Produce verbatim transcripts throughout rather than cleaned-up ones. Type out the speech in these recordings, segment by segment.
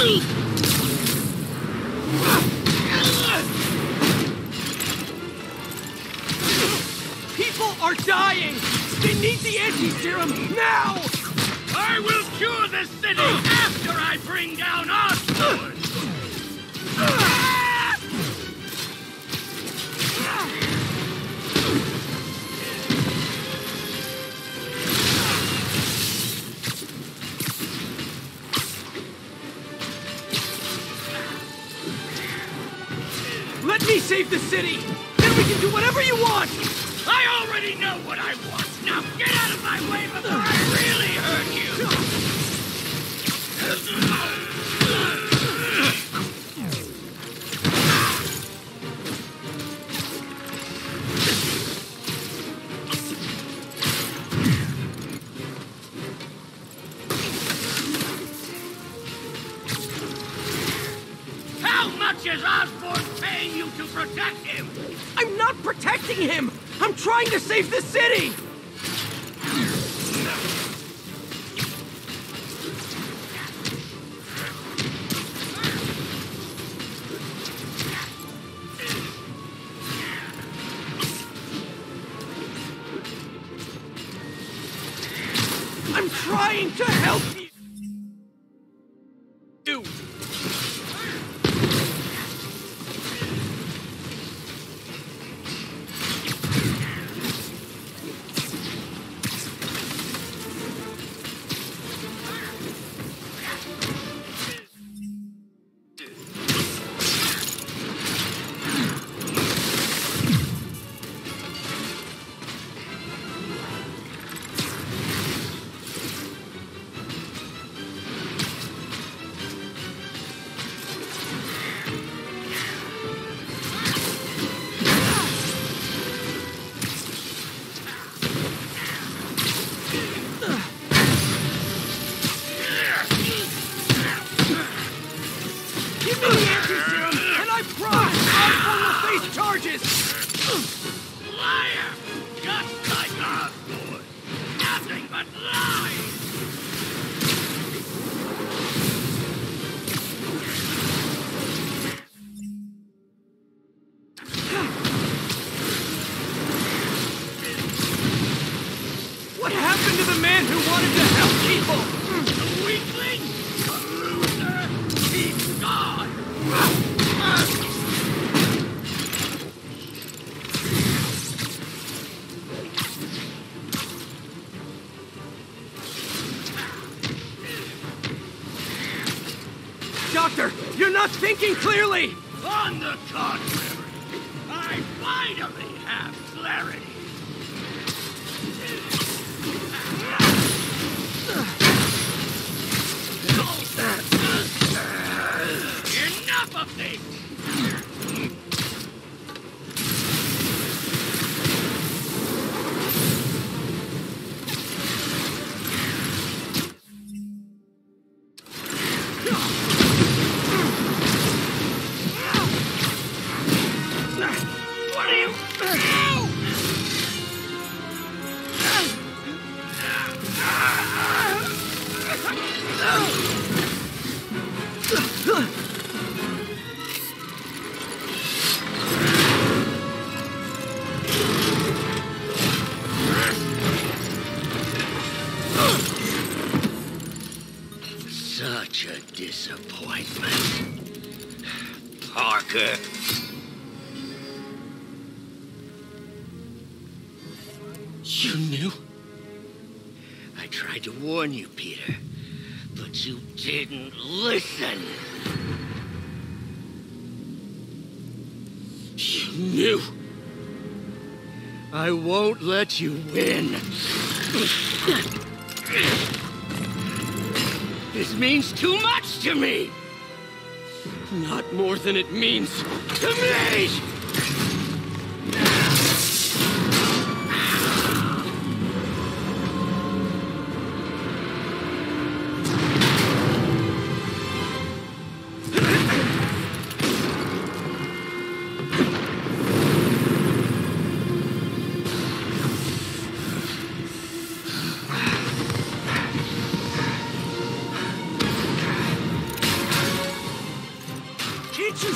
People are dying! They need the anti-serum now! I will cure the city after I bring down Otto! Let me save the city! Then we can do whatever you want! I already know what I want! Now get out of my way before I really hurt you! How much is Osborn paying you to protect him? I'm not protecting him! I'm trying to save the city! I'm trying to help you! You. Liar! Just like Osborn! Nothing but lies! What happened to the man who wanted to help people? A weakling? A loser? He's gone! Doctor, you're not thinking clearly! On the contrary, I finally have clarity. Enough of this! What are you... Such a disappointment. Parker. You knew? I tried to warn you, Peter, but you didn't listen. You knew. I won't let you win. This means too much to me. Not more than it means to me!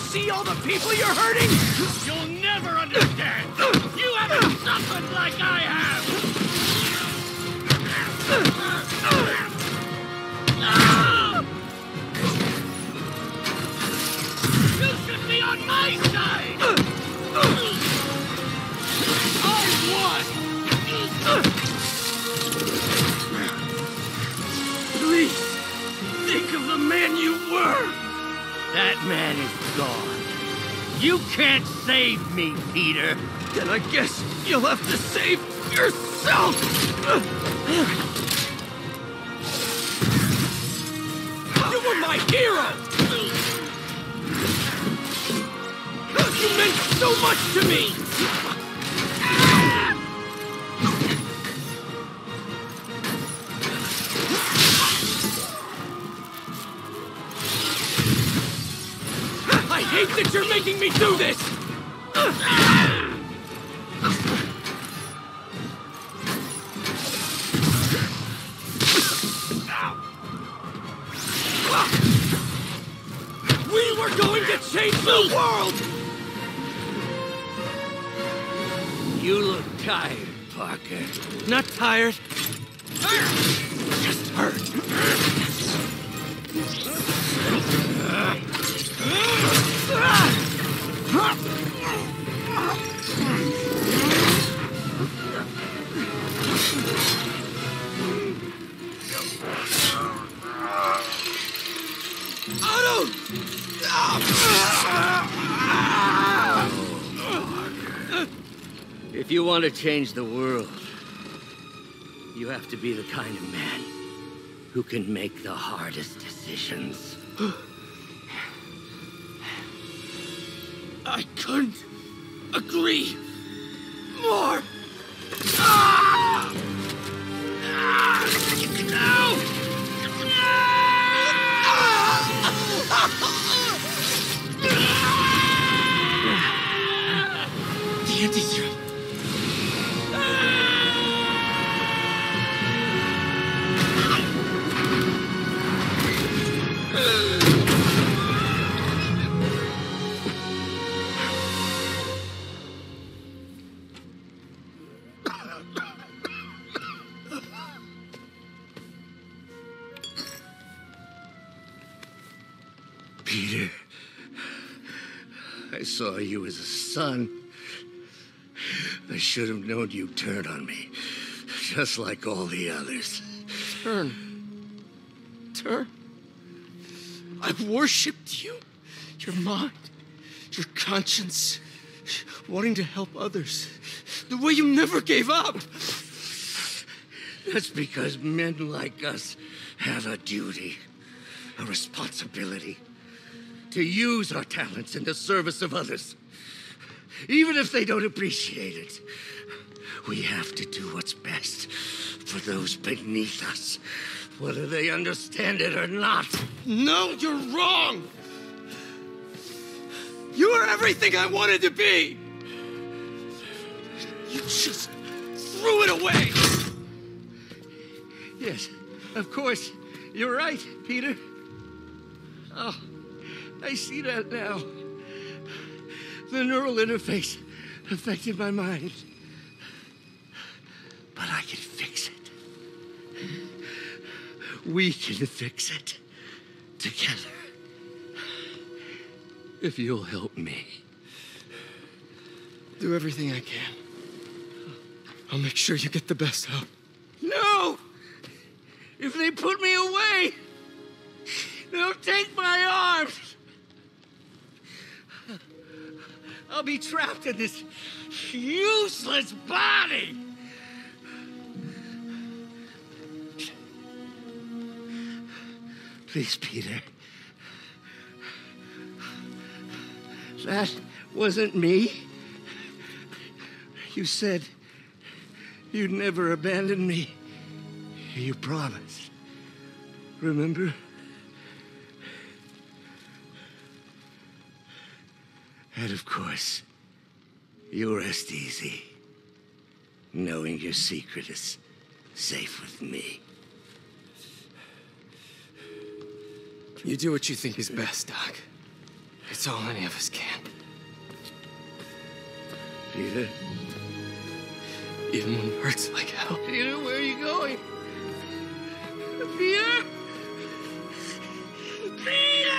see all the people you're hurting? You'll never understand! You haven't suffered like I have! You should be on my side! I won! Please, think of the man you were! That man is gone. You can't save me, Peter. Then I guess you'll have to save yourself! You were my hero! You meant so much to me! I hate that you're making me do this! We were going to change the world! You look tired, Parker. Not tired. Just hurt. Otto! If you want to change the world, you have to be the kind of man who can make the hardest decisions. I couldn't agree more. Ah! Ah! No! The anti-serum. Peter, I saw you as a son. I should have known you'd turn on me, just like all the others. Turn. Turn. I've worshipped you. Your mind. Your conscience. Wanting to help others. The way you never gave up. That's because men like us have a duty, a responsibility, to use our talents in the service of others. Even if they don't appreciate it, we have to do what's best for those beneath us, whether they understand it or not. No, you're wrong! You are everything I wanted to be! You just threw it away! Yes, of course. You're right, Peter. Oh, I see that now. The neural interface affected my mind. But I can fix it. We can fix it. Together. If you'll help me. Do everything I can. I'll make sure you get the best help. No! If they put me away, they'll take my arms. I'll be trapped in this useless body. Please, Peter. That wasn't me. You said you'd never abandon me. You promised. Remember? And of course, you rest easy, knowing your secret is safe with me. You do what you think is best, Doc. I It's all any of us can. Peter? Even when it hurts like hell. Peter, where are you going? Peter? Peter!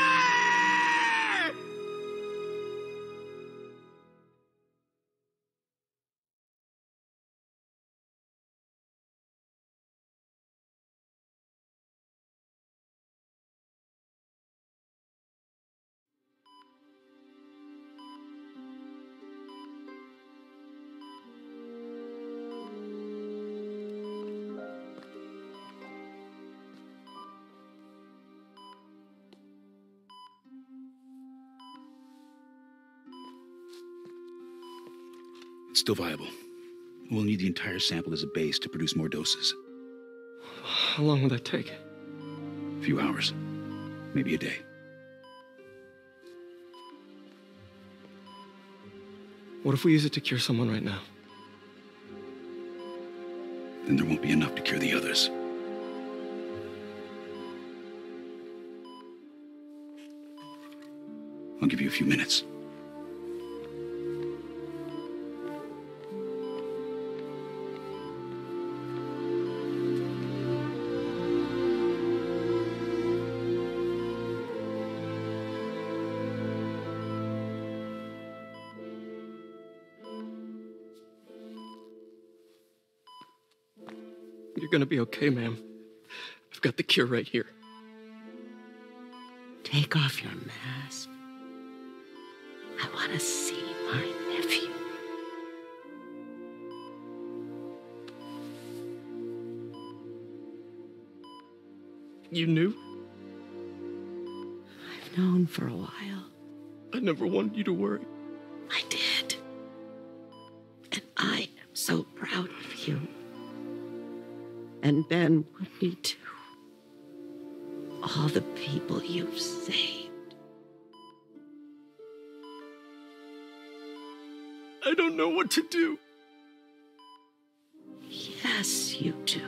It's still viable. We'll need the entire sample as a base to produce more doses. How long will that take? A few hours. Maybe a day. What if we use it to cure someone right now? Then there won't be enough to cure the others. I'll give you a few minutes. You're gonna be okay, ma'am. I've got the cure right here. Take off your mask. I want to see my nephew. You knew? I've known for a while. I never wanted you to worry. I did. And I am so proud of you. And Ben would be too. All the people you've saved. I don't know what to do. Yes, you do.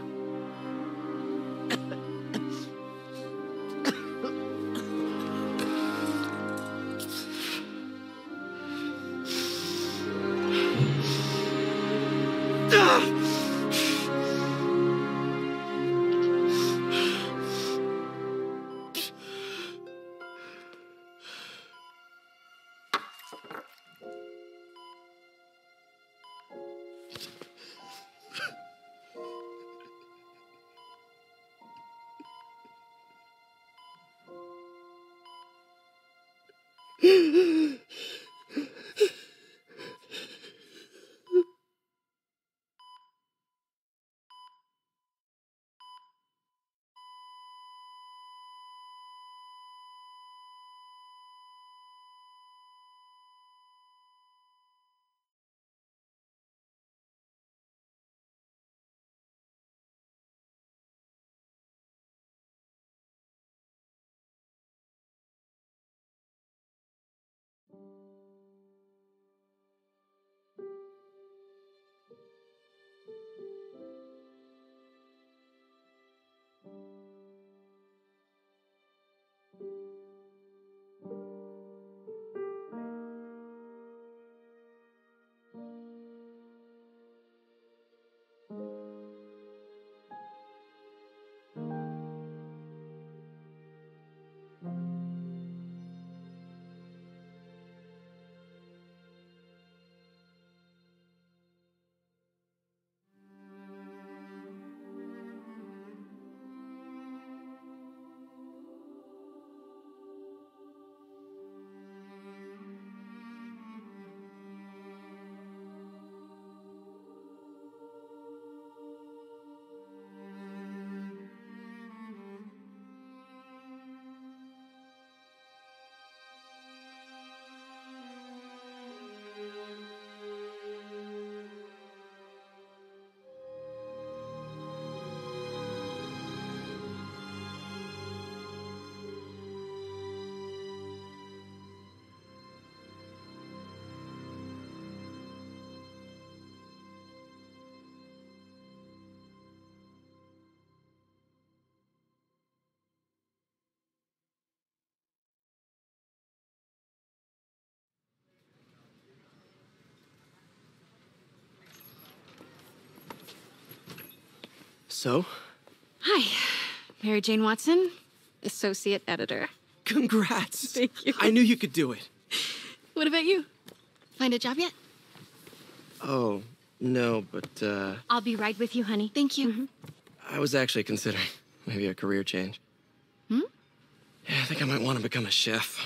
So? Hi, Mary Jane Watson, associate editor. Congrats. Thank you. I knew you could do it. What about you? Find a job yet? Oh, no, but, uh... I'll be right with you, honey. Thank you. Mm-hmm. I was actually considering maybe a career change. Hmm? Yeah, I think I might want to become a chef.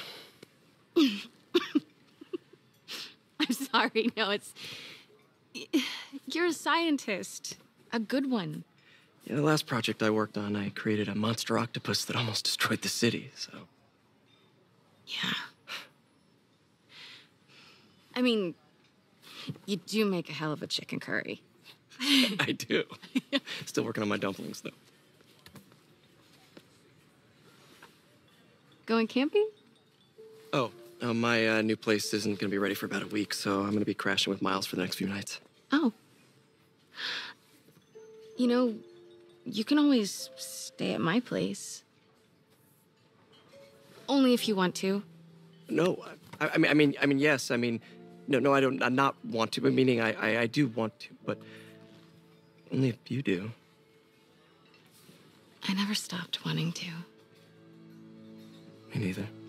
I'm sorry, no, it's... You're a scientist. A good one. Yeah, the last project I worked on, I created a monster octopus that almost destroyed the city, so... Yeah. I mean, you do make a hell of a chicken curry. I do. Still working on my dumplings, though. Going camping? Oh, uh, my uh, new place isn't going to be ready for about a week, so I'm going to be crashing with Miles for the next few nights. Oh. You know, you can always stay at my place. Only if you want to. No, I, I mean, I mean, I mean, yes. I mean, no, no, I don't. I not want to. Meaning, I, I, I do want to, but only if you do. I never stopped wanting to. Me neither.